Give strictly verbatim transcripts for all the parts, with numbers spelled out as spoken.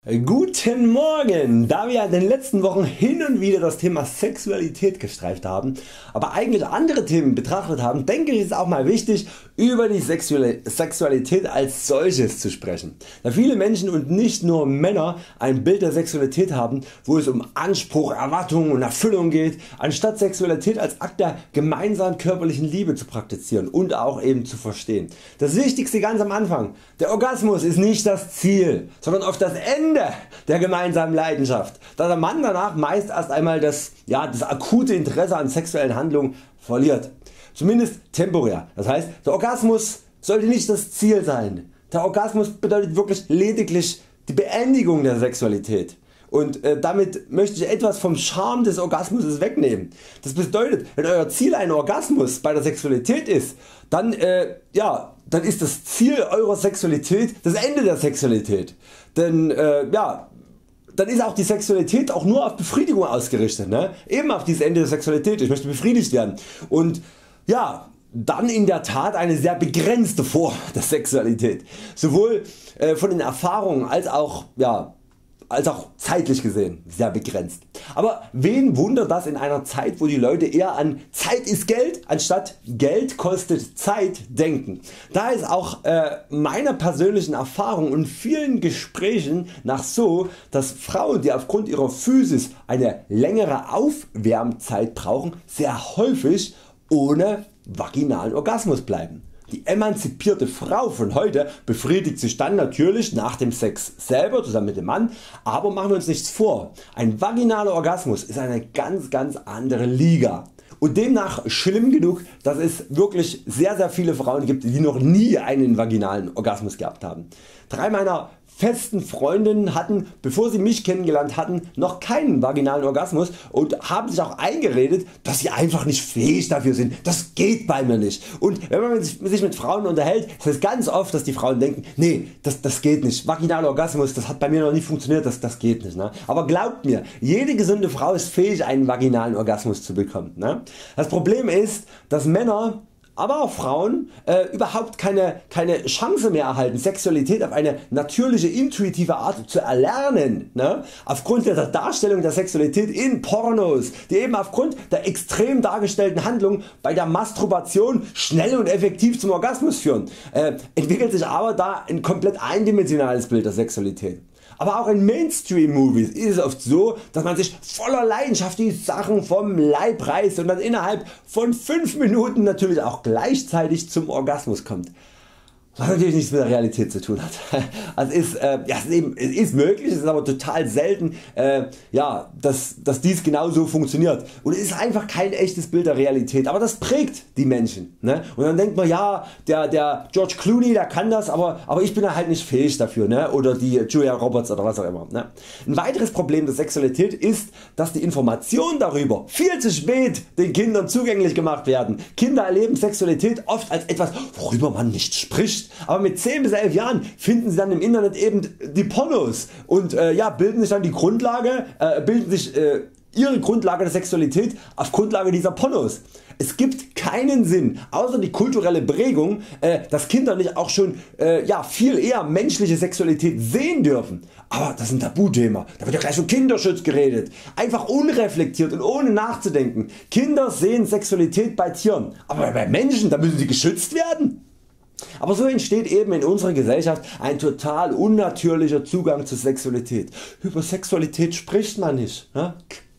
Guten Morgen! Da wir in den letzten Wochen hin und wieder das Thema Sexualität gestreift haben, aber eigentlich andere Themen betrachtet haben, denke ich, ist auch mal wichtig, über die Sexualität als solches zu sprechen. Da viele Menschen und nicht nur Männer ein Bild der Sexualität haben, wo es um Anspruch, Erwartung und Erfüllung geht, anstatt Sexualität als Akt der gemeinsamen körperlichen Liebe zu praktizieren und auch eben zu verstehen. Das Wichtigste ganz am Anfang: Der Orgasmus ist nicht das Ziel, sondern oft das Ende der gemeinsamen Leidenschaft, da der Mann danach meist erst einmal das, ja, das akute Interesse an sexuellen Handlungen verliert. Zumindest temporär. Das heißt, der Orgasmus sollte nicht das Ziel sein. Der Orgasmus bedeutet wirklich lediglich die Beendigung der Sexualität. Und äh, damit möchte ich etwas vom Charme des Orgasmus wegnehmen. Das bedeutet, wenn Euer Ziel ein Orgasmus bei der Sexualität ist, dann, äh, ja, dann ist das Ziel eurer Sexualität das Ende der Sexualität. Denn äh, ja, dann ist auch die Sexualität auch nur auf Befriedigung ausgerichtet. Ne? Eben auf dieses Ende der Sexualität. Ich möchte befriedigt werden. Und ja, dann in der Tat eine sehr begrenzte Form der Sexualität. Sowohl äh, von den Erfahrungen als auch, ja, als auch zeitlich gesehen sehr begrenzt. Aber wen wundert das in einer Zeit, wo die Leute eher an Zeit ist Geld anstatt Geld kostet Zeit denken. Da ist auch äh, meiner persönlichen Erfahrung und vielen Gesprächen nach so, dass Frauen, die aufgrund ihrer Physis eine längere Aufwärmzeit brauchen, sehr häufig ohne vaginalen Orgasmus bleiben. Die emanzipierte Frau von heute befriedigt sich dann natürlich nach dem Sex selber zusammen mit dem Mann, aber machen wir uns nichts vor, ein vaginaler Orgasmus ist eine ganz ganz andere Liga und demnach schlimm genug, dass es wirklich sehr sehr viele Frauen gibt, die noch nie einen vaginalen Orgasmus gehabt haben. Drei meiner festen Freundinnen hatten, bevor sie mich kennengelernt hatten, noch keinen vaginalen Orgasmus und haben sich auch eingeredet, dass sie einfach nicht fähig dafür sind. Das geht bei mir nicht. Und wenn man sich mit Frauen unterhält, ist es ganz oft, dass die Frauen denken, nee, das, das geht nicht. Vaginaler Orgasmus, das hat bei mir noch nie funktioniert, das, das geht nicht. Ne? Aber glaubt mir, jede gesunde Frau ist fähig, einen vaginalen Orgasmus zu bekommen. Ne? Das Problem ist, dass Männer, aber auch Frauen äh, überhaupt keine, keine Chance mehr erhalten, Sexualität auf eine natürliche, intuitive Art zu erlernen, ne? Aufgrund der Darstellung der Sexualität in Pornos, die eben aufgrund der extrem dargestellten Handlung bei der Masturbation schnell und effektiv zum Orgasmus führen, äh, entwickelt sich aber da ein komplett eindimensionales Bild der Sexualität. Aber auch in Mainstream Movies ist es oft so, dass man sich voller Leidenschaft die Sachen vom Leib reißt und dann innerhalb von fünf Minuten natürlich auch gleichzeitig zum Orgasmus kommt. Was natürlich nichts mit der Realität zu tun hat. Also ist, äh, ja, es, ist eben, es ist möglich, es ist aber total selten, äh, ja, dass, dass dies genau so funktioniert. Und es ist einfach kein echtes Bild der Realität. Aber das prägt die Menschen. Ne? Und dann denkt man, ja, der, der George Clooney, der kann das, aber, aber ich bin halt nicht fähig dafür. Ne? Oder die Julia Roberts oder was auch immer. Ne? Ein weiteres Problem der Sexualität ist, dass die Informationen darüber viel zu spät den Kindern zugänglich gemacht werden. Kinder erleben Sexualität oft als etwas, worüber man nicht spricht. Aber mit zehn bis elf Jahren finden sie dann im Internet eben die Pornos und äh, ja, bilden sich dann die Grundlage, äh, bilden sich äh, ihre Grundlage der Sexualität auf Grundlage dieser Pornos. Es gibt keinen Sinn, außer die kulturelle Prägung, äh, dass Kinder nicht auch schon äh, ja, viel eher menschliche Sexualität sehen dürfen. Aber das ist ein Tabuthema, da wird ja gleich von Kinderschutz geredet. Einfach unreflektiert und ohne nachzudenken. Kinder sehen Sexualität bei Tieren, aber bei Menschen, da müssen sie geschützt werden. Aber so entsteht eben in unserer Gesellschaft ein total unnatürlicher Zugang zur Sexualität. Über Sexualität spricht man nicht. Ne?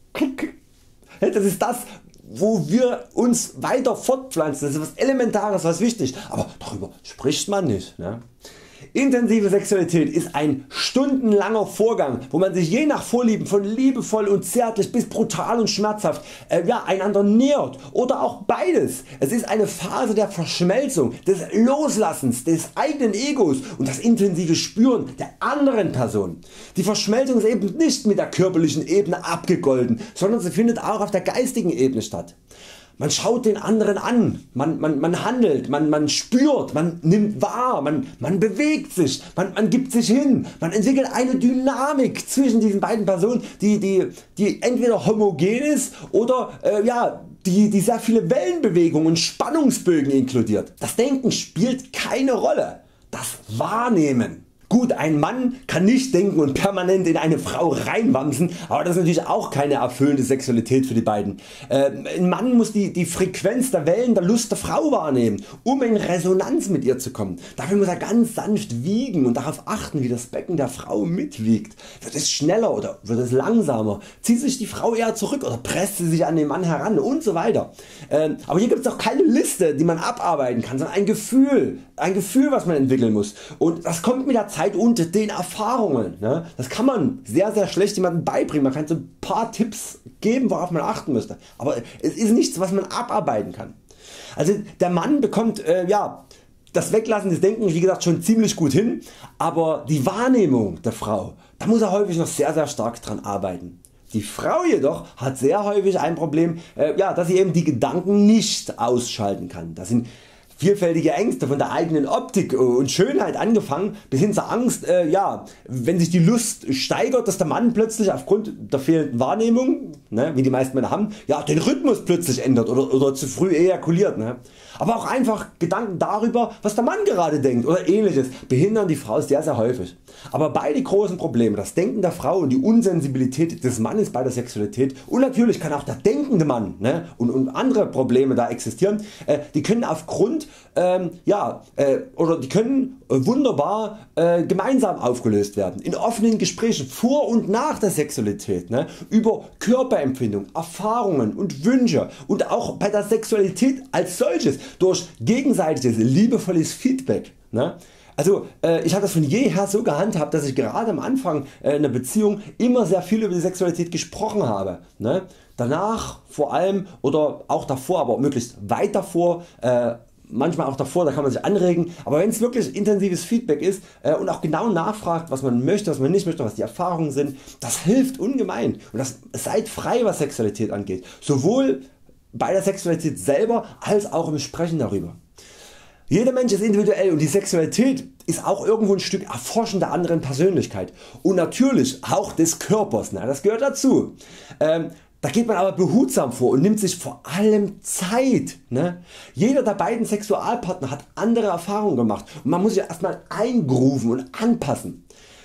Das ist das, wo wir uns weiter fortpflanzen. Das ist was Elementares, was wichtig, aber darüber spricht man nicht. Ne? Intensive Sexualität ist ein stundenlanger Vorgang, wo man sich je nach Vorlieben von liebevoll und zärtlich bis brutal und schmerzhaft äh, ja, einander nähert oder auch beides. Es ist eine Phase der Verschmelzung, des Loslassens des eigenen Egos und das intensive Spüren der anderen Person. Die Verschmelzung ist eben nicht mit der körperlichen Ebene abgegolten, sondern sie findet auch auf der geistigen Ebene statt. Man schaut den anderen an, man, man, man handelt, man, man spürt, man nimmt wahr, man, man bewegt sich, man, man gibt sich hin, man entwickelt eine Dynamik zwischen diesen beiden Personen, die, die, die entweder homogen ist oder äh, ja, die, die sehr viele Wellenbewegungen und Spannungsbögen inkludiert. Das Denken spielt keine Rolle, das Wahrnehmen. Gut, ein Mann kann nicht denken und permanent in eine Frau reinwamsen, aber das ist natürlich auch keine erfüllende Sexualität für die beiden. Äh, ein Mann muss die, die Frequenz der Wellen der Lust der Frau wahrnehmen, um in Resonanz mit ihr zu kommen. Dafür muss er ganz sanft wiegen und darauf achten, wie das Becken der Frau mitwiegt. Wird es schneller oder wird es langsamer? Zieht sich die Frau eher zurück oder presst sie sich an den Mann heran und so weiter. Äh, aber hier gibt es auch keine Liste, die man abarbeiten kann, sondern ein Gefühl, ein Gefühl, was man entwickeln muss. Und das kommt mit der Zeit und den Erfahrungen. Ne? Das kann man sehr sehr schlecht jemandem beibringen. Man kann so ein paar Tipps geben, worauf man achten müsste. Aber es ist nichts, was man abarbeiten kann. Also der Mann bekommt äh, ja, das Weglassen des Denkens wie gesagt schon ziemlich gut hin, aber die Wahrnehmung der Frau, da muss er häufig noch sehr sehr stark dran arbeiten. Die Frau jedoch hat sehr häufig ein Problem, äh, ja, dass sie eben die Gedanken nicht ausschalten kann. Das sind vielfältige Ängste von der eigenen Optik und Schönheit angefangen bis hin zur Angst, äh, ja, wenn sich die Lust steigert, dass der Mann plötzlich aufgrund der fehlenden Wahrnehmung, ne, wie die meisten Männer haben, ja, den Rhythmus plötzlich ändert oder, oder zu früh ejakuliert. Ne. Aber auch einfach Gedanken darüber, was der Mann gerade denkt oder ähnliches, behindern die Frau sehr sehr häufig. Aber beide großen Probleme, das Denken der Frau und die Unsensibilität des Mannes bei der Sexualität und natürlich kann auch der denkende Mann, ne, und, und andere Probleme da existieren, äh, die können aufgrund ähm, ja, äh, oder die können äh, wunderbar äh, gemeinsam aufgelöst werden in offenen Gesprächen vor und nach der Sexualität, ne, über Körperempfindung, Erfahrungen und Wünsche und auch bei der Sexualität als solches durch gegenseitiges liebevolles Feedback. Ne. Also äh, ich habe das von jeher so gehandhabt, dass ich gerade am Anfang äh, einer Beziehung immer sehr viel über die Sexualität gesprochen habe. Ne. Danach vor allem oder auch davor, aber möglichst weit davor, äh, manchmal auch davor, da kann man sich anregen, aber wenn es wirklich intensives Feedback ist äh, und auch genau nachfragt, was man möchte, was man nicht möchte, was die Erfahrungen sind, das hilft ungemein. Und das, seid frei, was Sexualität angeht, sowohl bei der Sexualität selber als auch im Sprechen darüber. Jeder Mensch ist individuell und die Sexualität ist auch irgendwo ein Stück Erforschen der anderen Persönlichkeit und natürlich auch des Körpers, na, das gehört dazu. Ähm, Da geht man aber behutsam vor und nimmt sich vor allem Zeit. Ne? Jeder der beiden Sexualpartner hat andere Erfahrungen gemacht und man muss sich erstmal eingrooven und anpassen.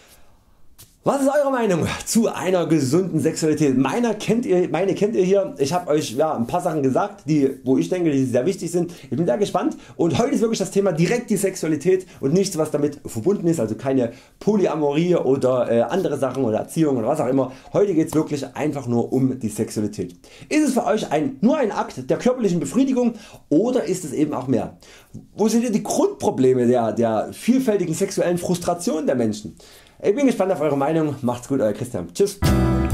Was ist eure Meinung zu einer gesunden Sexualität? Meine kennt ihr, meine kennt ihr hier. Ich habe Euch ja, ein paar Sachen gesagt, die, wo ich denke, die sehr wichtig sind. Ich bin sehr gespannt und heute ist wirklich das Thema direkt die Sexualität und nichts was damit verbunden ist, also keine Polyamorie oder äh, andere Sachen oder Erziehung oder was auch immer. Heute geht es wirklich einfach nur um die Sexualität. Ist es für Euch ein, nur ein Akt der körperlichen Befriedigung oder ist es eben auch mehr? Wo seht ihr die Grundprobleme der, der vielfältigen sexuellen Frustration der Menschen? Ich bin gespannt auf eure Meinung. Macht's gut, Euer Christian. Tschüss.